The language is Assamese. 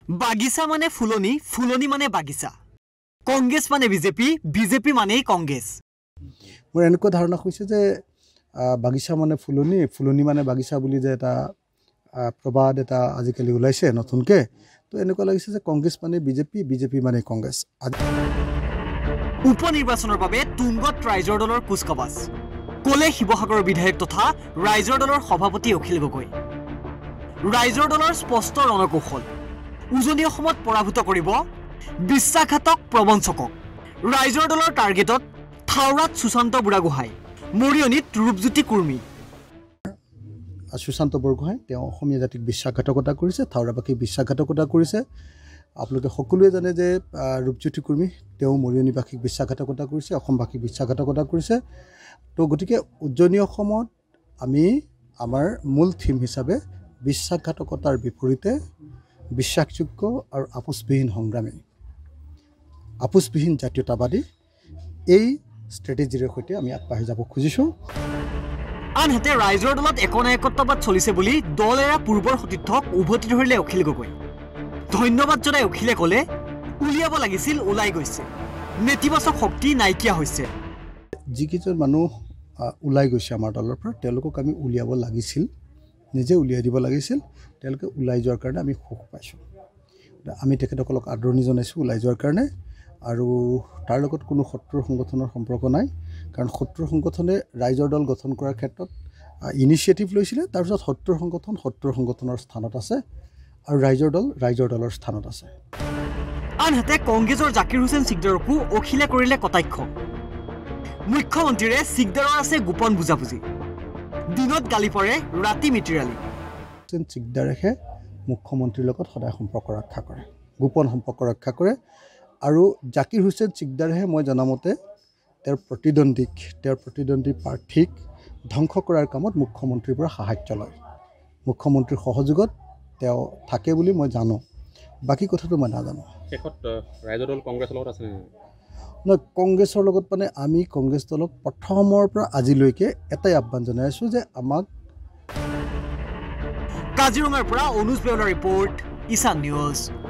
বাগিচা মানে ফুলনি, ফুলনি মানে বাগিচা। কংগ্ৰেছ মানে বিজেপি, বিজেপি মানেই কংগ্ৰেছ। মোৰ এনেকুৱা ধাৰণা হৈছে যে বাগিচা মানে ফুলনি, ফুলনি মানে বাগিচা বুলি যে এটা প্ৰবাদ এটা আজিকালি ওলাইছে নতুনকৈ, তো এনেকুৱা লাগিছে যে কংগ্ৰেছ মানে বিজেপি, বিজেপি মানে কংগ্ৰেছ। উপনিৰ্বাচনৰ বাবে তুংগত ৰাইজৰ দলৰ কুচকাৱাজ ক'লে শিৱসাগৰৰ বিধায়ক তথা ৰাইজৰ দলৰ সভাপতি অখিল গগৈ। ৰাইজৰ দলৰ স্পষ্ট ৰণকৌশল, উজনি অসমত পৰাভূত কৰিব বিশ্বাসঘাতক প্ৰবঞ্চকক। ৰাইজৰ দলৰ টাৰ্গেটত থাওৰাত সুশান্ত বুঢ়াগোহাঁই, মৰিয়নিত ৰূপজ্যোতি কুৰ্মী। সুশান্ত বৰগোহাঁই তেওঁ অসমীয়া জাতিক বিশ্বাসঘাতকতা কৰিছে, থাওৰাবাসীক বিশ্বাসঘাতকতা কৰিছে। আপোনালোকে সকলোৱে জানে যে ৰূপজ্যোতি কুৰ্মী তেওঁ মৰিয়নিবাসীক বিশ্বাসঘাতকতা কৰিছে, অসমবাসীক বিশ্বাসঘাতকতা কৰিছে। তো গতিকে উজনি অসমত আমি আমাৰ মূল থিম হিচাপে বিশ্বাসঘাতকতাৰ বিপৰীতে বিশ্বাসযোগ্য আৰু আপোচবিহীন সংগ্ৰামী, আপোচবিহীন জাতীয়তাবাদী, এই ষ্ট্ৰেটেজিৰ সৈতে আমি আগবাঢ়ি যাব খুজিছোঁ। আনহাতে ৰাইজৰ দলত একনায়কত্ববাদ চলিছে বুলি দল এৰা পূৰ্বৰ সতীৰ্থক উভতি ধৰিলে অখিল গগৈ। ধন্যবাদ জনাই অখিলে ক'লে উলিয়াব লাগিছিল, ওলাই গৈছে, নেতিবাচক শক্তি নাইকিয়া হৈছে। যিকেইজন মানুহ ওলাই গৈছে আমাৰ দলৰ পৰা, তেওঁলোকক আমি উলিয়াব লাগিছিল, নিজে উলিয়াই দিব লাগিছিল। তেওঁলোকে ওলাই যোৱাৰ কাৰণে আমি সুখ পাইছোঁ। আমি তেখেতসকলক আদৰণি জনাইছোঁ ওলাই যোৱাৰ কাৰণে। আৰু তাৰ লগত কোনো শত্ৰুৰ সংগঠনৰ সম্পৰ্ক নাই, কাৰণ শত্ৰুৰ সংগঠনে ৰাইজৰ দল গঠন কৰাৰ ক্ষেত্ৰত ইনিচিয়েটিভ লৈছিলে। তাৰপিছত শত্ৰুৰ সংগঠনৰ স্থানত আছে আৰু ৰাইজৰ দলৰ স্থানত আছে। আনহাতে কংগ্ৰেছৰ জাকিৰ হুছেইন চিকদাৰকো অখিলে কৰিলে কটাক্ষ। মুখ্যমন্ত্ৰীৰে চিকদাৰৰ আছে গোপন বুজাবুজি, দিনত গালি পৰে, ৰাতি মিতিৰালি। চিকদাৰেহে মুখ্যমন্ত্ৰীৰ লগত সদায় সম্পৰ্ক ৰক্ষা কৰে, গোপন সম্পৰ্ক ৰক্ষা কৰে। আৰু জাকিৰ হুছেইন চিকদাৰেহে মই জনামতে তেওঁৰ প্ৰতিদ্বন্দ্বী প্ৰাৰ্থীক ধ্বংস কৰাৰ কামত মুখ্যমন্ত্ৰীৰ পৰা সাহায্য লয়। মুখ্যমন্ত্ৰীৰ সহযোগত তেওঁ থাকে বুলি মই জানো, বাকী কথাটো মই নাজানো। শেষত ৰাইজৰ দল কংগ্ৰেছৰ লগত আছে নহয়, কংগ্ৰেছৰ লগত মানে আমি কংগ্ৰেছ দলক প্ৰথমৰ পৰা আজিলৈকে এটাই আহ্বান জনাই আছোঁ যে আমাক। কাজিৰঙাৰ পৰা অনুজ বেউলাৰ ৰিপৰ্ট, ঈশান নিউজ।